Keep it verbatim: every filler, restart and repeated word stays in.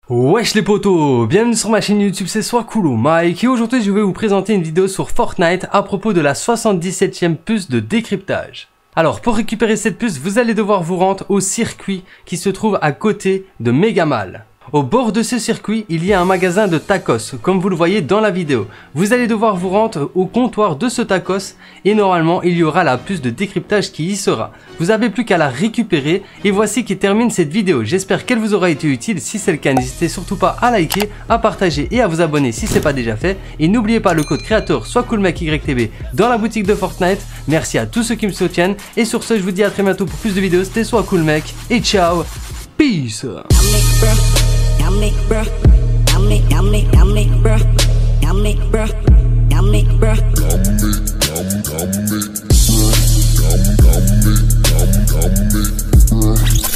Wesh les potos, bienvenue sur ma chaîne YouTube, c'est Swacool Mike et aujourd'hui je vais vous présenter une vidéo sur Fortnite à propos de la soixante-dix-septième puce de décryptage. Alors pour récupérer cette puce, vous allez devoir vous rendre au circuit qui se trouve à côté de Megamal. Au bord de ce circuit, il y a un magasin de tacos, comme vous le voyez dans la vidéo. Vous allez devoir vous rendre au comptoir de ce tacos et normalement il y aura la puce de décryptage qui y sera. Vous n'avez plus qu'à la récupérer et voici qui termine cette vidéo. J'espère qu'elle vous aura été utile. Si c'est le cas, n'hésitez surtout pas à liker, à partager et à vous abonner si ce n'est pas déjà fait. Et n'oubliez pas le code créateur SwacoolMikeYTB dans la boutique de Fortnite. Merci à tous ceux qui me soutiennent et sur ce je vous dis à très bientôt pour plus de vidéos. C'était Swacoolmike et ciao, peace. Yummy, bruh. Yummy, yummy, yummy, bruh. Yummy, bruh. Yummy, bruh. Yummy, yum, yummy, bruh. Yum, yummy, yum, yummy, bruh.